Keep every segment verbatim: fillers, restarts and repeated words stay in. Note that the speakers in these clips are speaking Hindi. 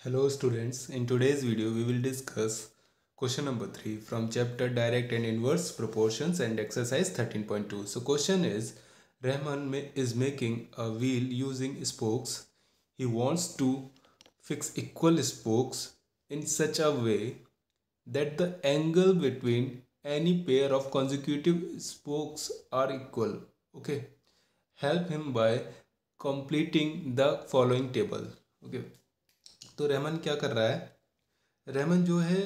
Hello students, in today's video we will discuss question number three from chapter Direct and Inverse Proportions and exercise thirteen point two. So question is, Rahman is making a wheel using spokes. He wants to fix equal spokes in such a way that the angle between any pair of consecutive spokes are equal. Okay, help him by completing the following table. Okay, तो रहमान क्या कर रहा है? रहमान जो है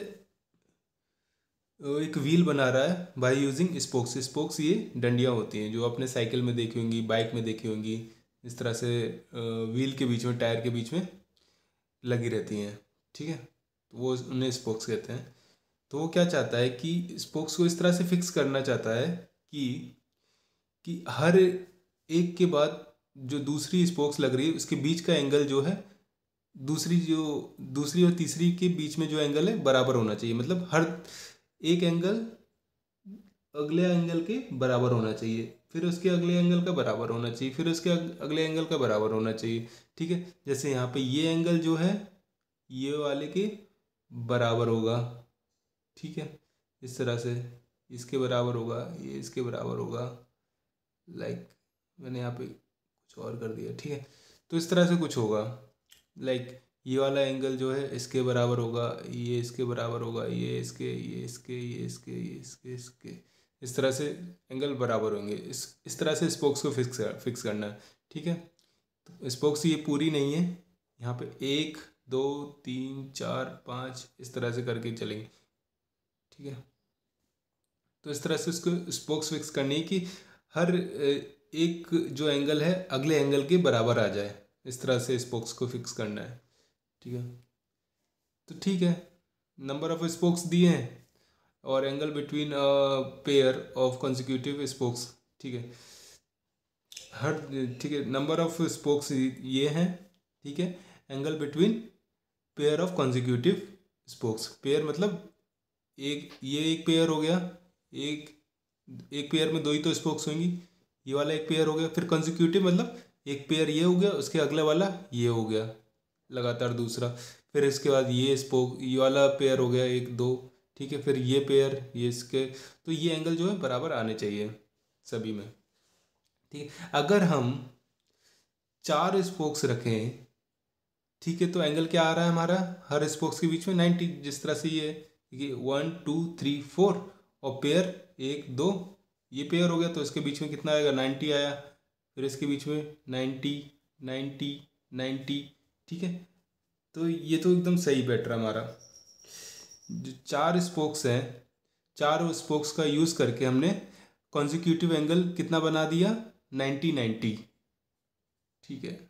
वो एक व्हील बना रहा है बाय यूजिंग स्पोक्स। स्पोक्स ये डंडियाँ होती हैं जो आपने साइकिल में देखी होंगी, बाइक में देखी होंगी। इस तरह से व्हील के बीच में, टायर के बीच में लगी रहती हैं, ठीक है। तो वो उन्हें स्पोक्स कहते हैं। तो वो क्या चाहता है कि स्पोक्स को इस तरह से फिक्स करना चाहता है कि कि हर एक के बाद जो दूसरी स्पोक्स लग रही है उसके बीच का एंगल जो है दूसरी जो दूसरी और तीसरी के बीच में जो एंगल है बराबर होना चाहिए। मतलब हर एक एंगल अगले एंगल के बराबर होना चाहिए, फिर उसके अगले एंगल का बराबर होना चाहिए, फिर उसके अगले एंगल का बराबर होना चाहिए, ठीक है। जैसे यहाँ पे ये एंगल जो है ये वाले के बराबर होगा, ठीक है। इस तरह से इसके बराबर होगा, ये इसके बराबर होगा। लाइक मैंने यहाँ पे कुछ और कर दिया, ठीक है। तो इस तरह से कुछ होगा। लाइक like, ये वाला एंगल जो है इसके बराबर होगा, ये इसके बराबर होगा, ये इसके ये इसके ये इसके ये इसके इसके इस तरह से एंगल बराबर होंगे। इस इस तरह से स्पोक्स को फिक्स फिक्स करना है, ठीक है। तो स्पोक्स ये पूरी नहीं है, यहाँ पे एक दो तीन चार पाँच इस तरह से करके चलेंगे, ठीक है। तो इस तरह से उसको स्पोक्स फिक्स करनी है कि हर एक जो एंगल है अगले एंगल के बराबर आ जाए। इस तरह से स्पोक्स को फिक्स करना है, ठीक है। तो ठीक है, नंबर ऑफ स्पोक्स दिए हैं और angle between pair of consecutive spokes, ठीक है। हर ठीक है, नंबर ऑफ स्पोक्स ये हैं, ठीक है। Angle between pair of consecutive spokes, pair मतलब एक ये एक पेयर हो गया, एक एक पेयर में दो ही तो स्पोक्स होंगी, ये वाला एक पेयर हो गया। फिर कंसेक्यूटिव मतलब एक पेयर ये हो गया, उसके अगले वाला ये हो गया, लगातार दूसरा। फिर इसके बाद ये स्पोक ये वाला पेयर हो गया, एक दो, ठीक है। फिर ये पेयर ये इसके, तो ये एंगल जो है बराबर आने चाहिए सभी में, ठीक है। अगर हम चार स्पोक्स रखें, ठीक है, तो एंगल क्या आ रहा है हमारा हर स्पोक्स के बीच में नाइन्टी। जिस तरह से ये वन टू थ्री फोर और पेयर एक दो, ये पेयर हो गया तो इसके बीच में कितना आएगा, नाइन्टी आया। फिर इसके बीच में नाइन्टी नाइन्टी नाइन्टी, ठीक है। तो ये तो एकदम सही बैठ रहा हमारा। जो चार स्पोक्स हैं, चार स्पोक्स का यूज़ करके हमने कॉन्जिक्यूटिव एंगल कितना बना दिया, नाइन्टी नाइन्टी, ठीक है।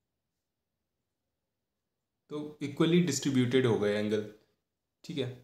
तो इक्वली डिस्ट्रीब्यूटेड हो गए एंगल, ठीक है।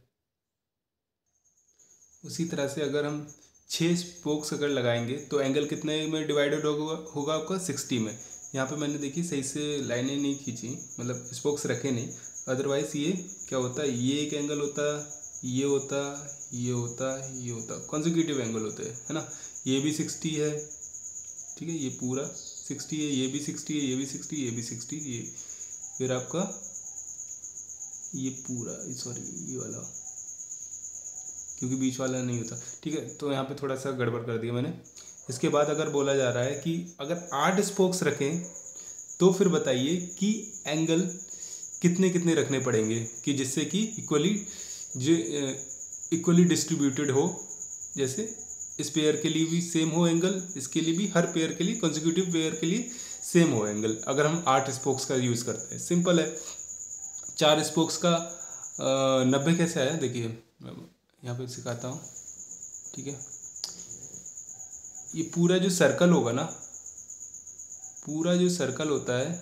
उसी तरह से अगर हम छः स्पोक्स अगर लगाएंगे तो एंगल कितने में डिवाइडेड होगा होगा आपका सिक्सटी में। यहाँ पे मैंने देखी सही से लाइनें नहीं खींची, मतलब स्पोक्स रखे नहीं, अदरवाइज़ ये क्या होता है, ये एक एंगल होता, ये होता, ये होता, ये होता, कॉन्जिक्यूटिव एंगल होते हैं, है ना। ये भी सिक्सटी है, ठीक है, ये पूरा सिक्सटी है, ये भी सिक्सटी है, ये भी सिक्सटी, ये भी सिक्सटी, ये फिर आपका ये पूरा, सॉरी ये वाला क्योंकि बीच वाला नहीं होता, ठीक है। तो यहाँ पे थोड़ा सा गड़बड़ कर दिया मैंने। इसके बाद अगर बोला जा रहा है कि अगर आठ स्पोक्स रखें तो फिर बताइए कि एंगल कितने कितने रखने पड़ेंगे कि जिससे कि इक्वली जो इक्वली डिस्ट्रीब्यूटेड हो। जैसे इस पेयर के लिए भी सेम हो एंगल, इसके लिए भी, हर पेयर के लिए, कंसेक्यूटिव पेयर के लिए सेम हो एंगल। अगर हम आठ स्पोक्स का यूज़ करते हैं, सिंपल है। चार स्पोक्स का नब्बे कैसे आया देखिए, यहाँ पे सिखाता हूँ, ठीक है। ये पूरा जो सर्कल होगा ना, पूरा जो सर्कल होता है,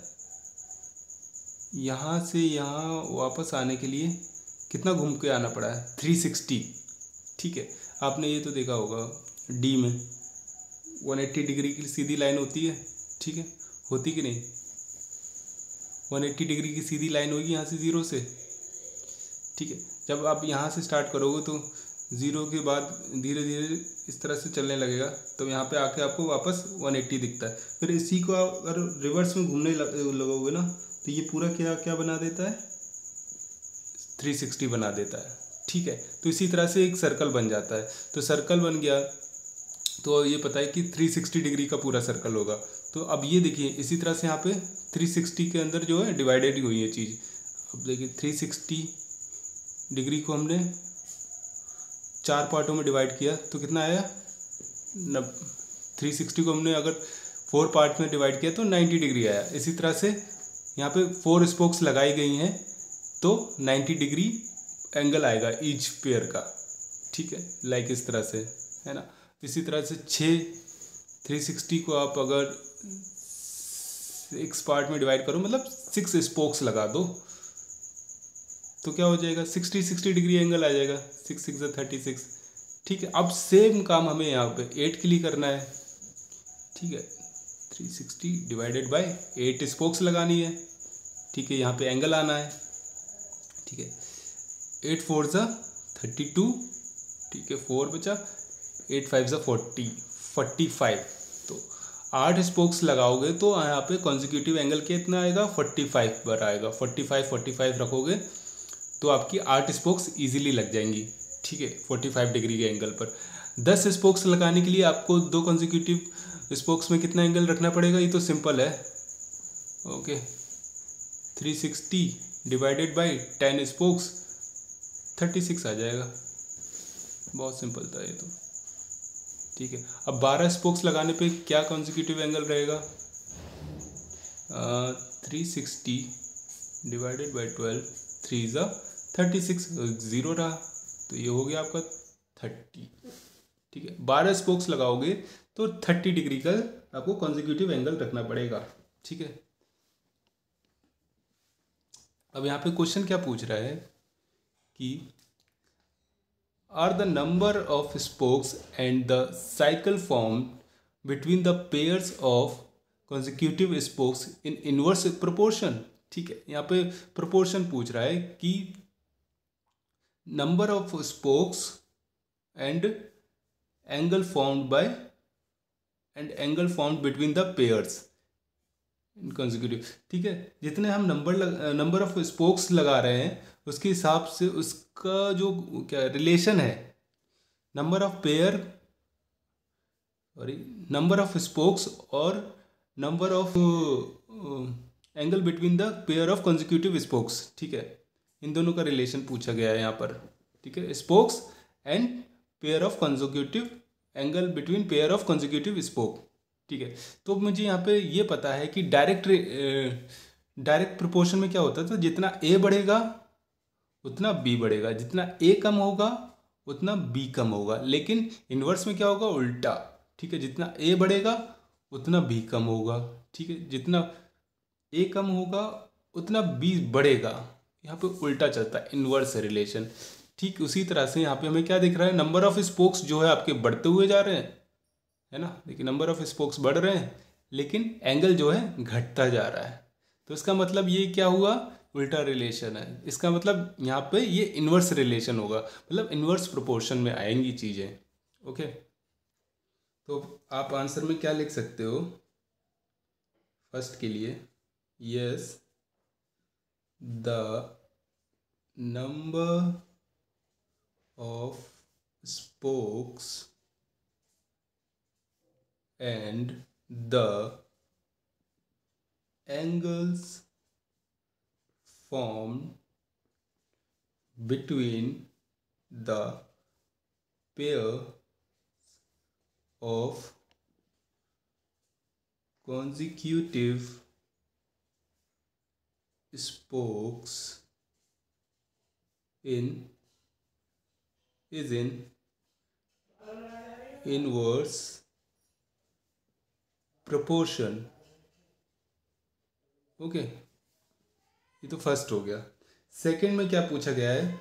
यहाँ से यहाँ वापस आने के लिए कितना घूम के आना पड़ा है, थ्री सिक्सटी, ठीक है। आपने ये तो देखा होगा डी में वन एट्टी डिग्री की सीधी लाइन होती है, ठीक है, होती कि नहीं, वन एट्टी डिग्री की सीधी लाइन होगी यहाँ से ज़ीरो से, ठीक है। जब आप यहाँ से स्टार्ट करोगे तो ज़ीरो के बाद धीरे धीरे इस तरह से चलने लगेगा, तो यहाँ पे आके आपको वापस वन एट्टी दिखता है। फिर इसी को अगर रिवर्स में घूमने लगोगे ना तो ये पूरा क्या क्या बना देता है, थ्री सिक्सटी बना देता है, ठीक है। तो इसी तरह से एक सर्कल बन जाता है, तो सर्कल बन गया तो ये पता है कि थ्री सिक्सटी डिग्री का पूरा सर्कल होगा। तो अब ये देखिए इसी तरह से यहाँ पे थ्री सिक्सटी के अंदर जो है डिवाइडेड ही हुई है चीज़। अब देखिए थ्री सिक्सटी डिग्री को हमने चार पार्टों में डिवाइड किया तो कितना आया, नब थ्री सिक्सटी को हमने अगर फोर पार्ट में डिवाइड किया तो नाइन्टी डिग्री आया। इसी तरह से यहाँ पे फोर स्पोक्स लगाई गई हैं तो नाइन्टी डिग्री एंगल आएगा ईच पेयर का, ठीक है, लाइक इस तरह से, है ना। इसी तरह से छः थ्री सिक्सटी को आप अगर सिक्स पार्ट में डिवाइड करो, मतलब सिक्स स्पोक्स लगा दो तो क्या हो जाएगा, सिक्सटी सिक्सटी डिग्री एंगल आ जाएगा, सिक्स सिक्स थर्टी सिक्स, ठीक है। अब सेम काम हमें यहाँ पे एट के लिए करना है, ठीक है। Three sixty divided by eight spokes लगानी है, ठीक है, यहाँ पे एंगल आना है, ठीक है। एट फोर ज़ा थर्टी टू, ठीक है, फोर बचा, एट फाइव ज़ा फोर्टी, फोर्टी फाइव। तो आठ स्पोक्स लगाओगे तो यहाँ पे कॉन्जिक्यूटिव एंगल कितना आएगा, फोर्टी फाइव पर आएगा। फोर्टी फाइव फोर्टी फाइव रखोगे तो आपकी आठ स्पोक्स इजीली लग जाएंगी, ठीक है, फोर्टी फाइव डिग्री के एंगल पर। दस स्पोक्स लगाने के लिए आपको दो कॉन्जिक्यूटिव स्पोक्स में कितना एंगल रखना पड़ेगा, ये तो सिंपल है, okay. Three sixty divided by ten spokes thirty six आ जाएगा, बहुत सिंपल था ये तो, ठीक है। अब बारह स्पोक्स लगाने पे क्या कॉन्जिक्यूटिव एंगल रहेगा, three sixty divided by twelve, three ज़ा थर्टी सिक्स, ज़ीरो रहा तो ये हो गया आपका थर्टी, ठीक है। बारह स्पोक्स लगाओगे तो थर्टी डिग्री का आपको कॉन्जिक्यूटिव एंगल रखना पड़ेगा, ठीक है। अब यहाँ पे क्वेश्चन क्या पूछ रहा है कि are the number of spokes and the cycle form between the pairs of consecutive spokes in inverse proportion, ठीक है। यहाँ पे प्रोपोर्शन पूछ रहा है कि number of spokes and angle formed by and angle formed between the pairs in consecutive, ठीक है। जितने हम नंबर नंबर ऑफ स्पोक्स लगा रहे हैं उसके हिसाब से उसका जो क्या रिलेशन है, number of pair sorry number of spokes और number of angle between the pair of consecutive spokes, ठीक है, इन दोनों का रिलेशन पूछा गया है यहाँ पर, ठीक है। Spokes and pair of consecutive angle between pair of consecutive spoke, ठीक है। तो मुझे यहाँ पे ये पता है कि डायरेक्ट डायरेक्ट प्रोपोर्शन में क्या होता है, तो जितना ए बढ़ेगा उतना बी बढ़ेगा, जितना ए कम होगा उतना बी कम होगा। लेकिन इन्वर्स में क्या होगा, उल्टा, ठीक है, जितना ए बढ़ेगा उतना बी कम होगा, ठीक है, जितना ए कम होगा उतना बी बढ़ेगा। यहाँ पे उल्टा चलता है, इन्वर्स रिलेशन। ठीक उसी तरह से यहाँ पे हमें क्या दिख रहा है, नंबर ऑफ स्पोक्स जो है आपके बढ़ते हुए जा रहे हैं, है ना। देखिए नंबर ऑफ स्पोक्स बढ़ रहे हैं लेकिन एंगल जो है घटता जा रहा है, तो इसका मतलब ये क्या हुआ, उल्टा रिलेशन है। इसका मतलब यहाँ पे ये इन्वर्स रिलेशन होगा, मतलब इन्वर्स प्रोपोर्शन में आएंगी चीज़ें, ओके। तो आप आंसर में क्या लिख सकते हो, फर्स्ट के लिए, यस द नंबर of spokes and the angles formed between the pair of consecutive spokes in is in inverse proportion, okay okay. ये तो फर्स्ट हो गया। सेकंड में क्या पूछा गया है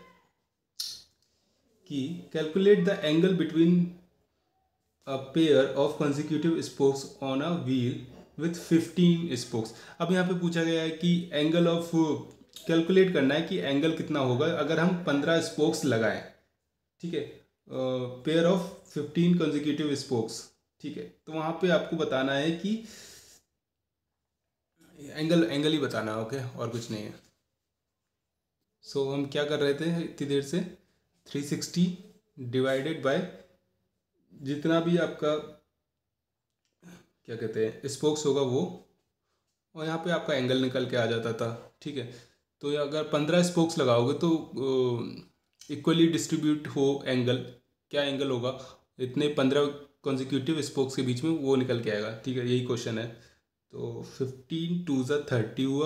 कि calculate the angle between a pair of consecutive spokes on a wheel with fifteen spokes. अब यहाँ पे पूछा गया है कि एंगल ऑफ कैलकुलेट करना है कि एंगल कितना होगा अगर हम पंद्रह स्पोक्स लगाएं, ठीक है, pair of fifteen consecutive spokes, ठीक है। तो वहाँ पे आपको बताना है कि एंगल एंगल ही बताना है, ओके, और कुछ नहीं है। सो हम क्या कर रहे थे इतनी देर से, थ्री सिक्सटी डिवाइडेड बाय जितना भी आपका क्या कहते हैं स्पोक्स होगा वो, और यहाँ पे आपका एंगल निकल के आ जाता था। ठीक है, तो अगर पंद्रह स्पोक्स लगाओगे तो इक्वली डिस्ट्रीब्यूट हो एंगल, क्या एंगल होगा, इतने पंद्रह कॉन्जिक्यूटिव स्पोक्स के बीच में वो निकल के आएगा। ठीक है, यही क्वेश्चन है। तो फिफ्टीन टू ज़ा थर्टी हुआ,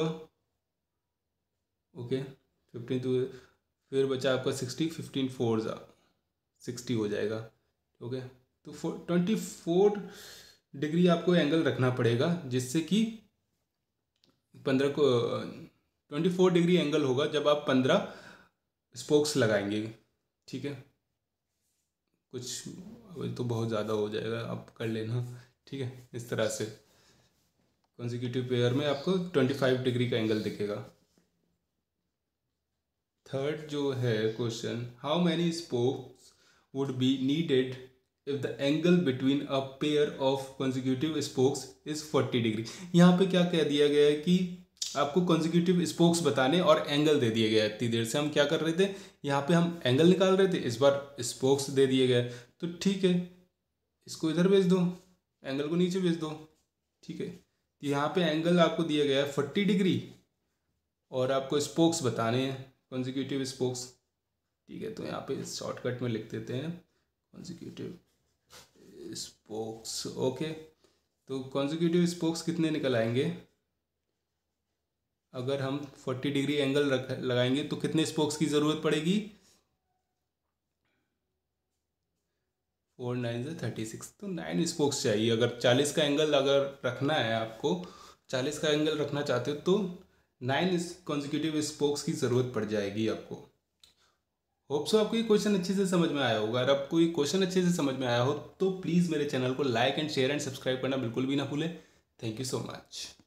ओके, फिफ्टीन टू, फिर बचा आपका सिक्सटी, फिफ्टीन फोर ज़ा सिक्सटी हो जाएगा। ओके, तो फोर ट्वेंटी फोर डिग्री आपको एंगल रखना पड़ेगा, जिससे कि पंद्रह को ट्वेंटी फोर डिग्री एंगल होगा जब आप पंद्रह स्पोक्स लगाएंगे। ठीक है, कुछ तो बहुत ज़्यादा हो जाएगा, आप कर लेना। ठीक है, इस तरह से कॉन्जिक्यूटिव पेयर में आपको ट्वेंटी फाइव डिग्री का एंगल दिखेगा। थर्ड जो है question, how many spokes would be needed if the angle between a pair of consecutive spokes is forty degree. यहाँ पे क्या कह दिया गया है कि आपको कॉन्जिक्यूटिव स्पोक्स बताने और एंगल दे दिए गया। इतनी देर से हम क्या कर रहे थे, यहाँ पे हम एंगल निकाल रहे थे, इस बार स्पोक्स दे दिए गए। तो ठीक है, इसको इधर भेज दो, एंगल को नीचे भेज दो। ठीक है, तो यहाँ पे एंगल आपको दिया गया है फोर्टी डिग्री और आपको स्पोक्स बताने हैं, कॉन्जिक्यूटिव स्पोक्स। ठीक है, तो यहाँ पे शॉर्टकट में लिख देते हैं कॉन्जिक्यूटिव स्पोक्स। ओके, तो कॉन्जिक्यूटिव स्पोक्स कितने निकल आएंगे, अगर हम फोर्टी डिग्री एंगल रख लगाएंगे तो कितने स्पोक्स की ज़रूरत पड़ेगी, फोर नाइन से थर्टी सिक्स, तो नाइन स्पोक्स चाहिए। अगर चालीस का एंगल अगर रखना है, आपको चालीस का एंगल रखना चाहते हो तो नाइन कॉन्जिक्यूटिव स्पोक्स की ज़रूरत पड़ जाएगी आपको। होप सो आपको ये क्वेश्चन अच्छे से समझ में आया होगा। अगर आपको ये क्वेश्चन अच्छे से समझ में आया हो तो प्लीज़ मेरे चैनल को like and share and subscribe करना बिल्कुल भी ना भूलें। Thank you so much.